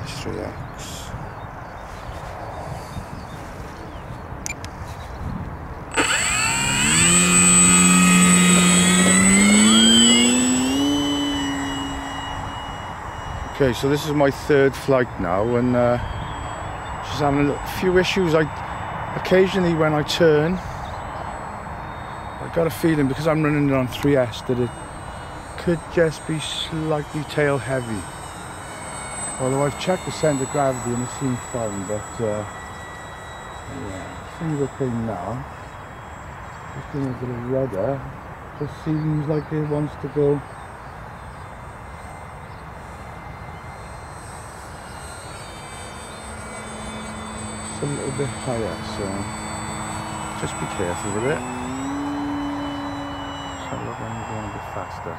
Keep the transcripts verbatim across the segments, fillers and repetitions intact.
S three X. Okay, so this is my third flight now, and uh, she's having a few issues. I occasionally, when I turn, I got a feeling, because I'm running it on three S, that it could just be slightly tail heavy. Although I've checked the centre of gravity and it seems fine, but uh, yeah, things are okay now. Just doing a bit of rudder. Just seems like it wants to go. A little bit higher, so just be careful with it. Let's have a look when you're going a bit faster.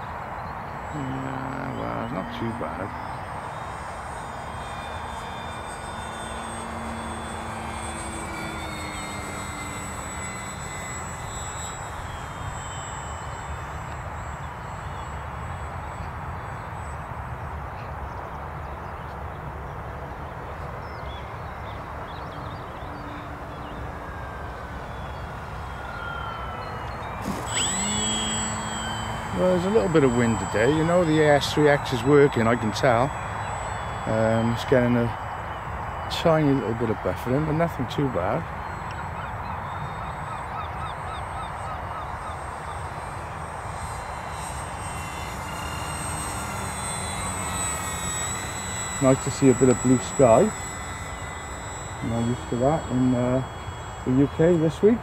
Yeah, well, it's not too bad. Well, there's a little bit of wind today, you know, the S three X is working, I can tell. Um, it's getting a tiny little bit of buffeting, but nothing too bad. Nice to see a bit of blue sky. I'm not used to that in uh, the U K this week.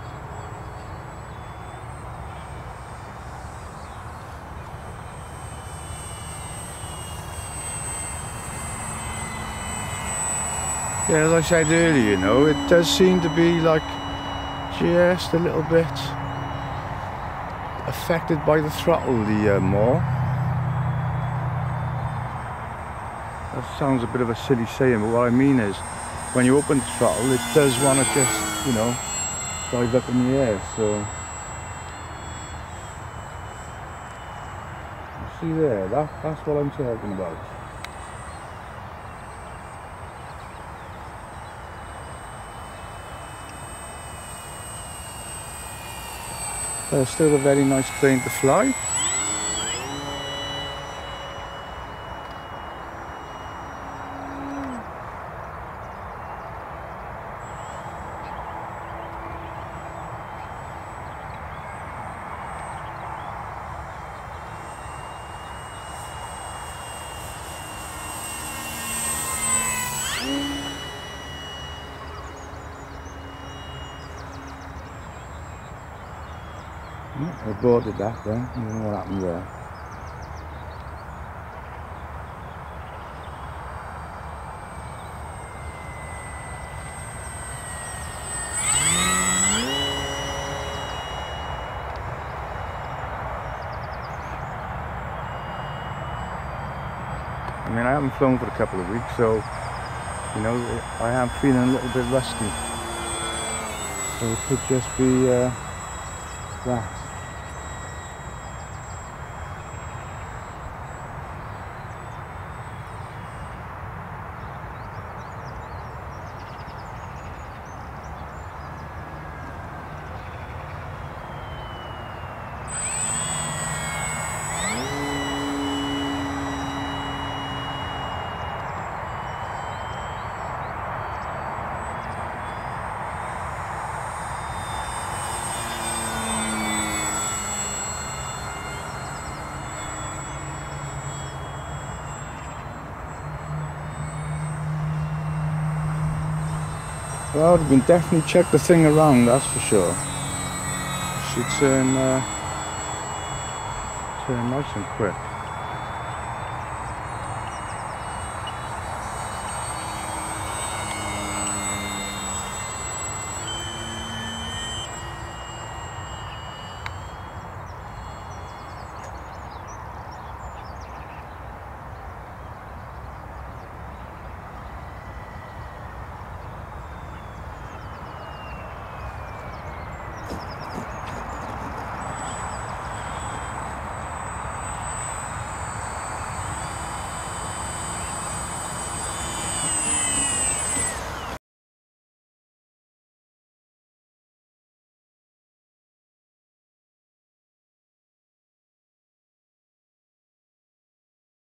Yeah, as I said earlier, you know, it does seem to be like just a little bit affected by the throttle, the uh, maule. That sounds a bit of a silly saying, but what I mean is, when you open the throttle, it does want to just, you know, dive up in the air, so. You see there, that, that's what I'm talking about. Uh, still a very nice plane to fly. I boarded that then, I don't know what happened there. I mean, I haven't flown for a couple of weeks, so, you know, I am feeling a little bit rusty. So it could just be uh, that. Well, we can definitely check the thing around, that's for sure. Should turn, uh, turn nice and quick.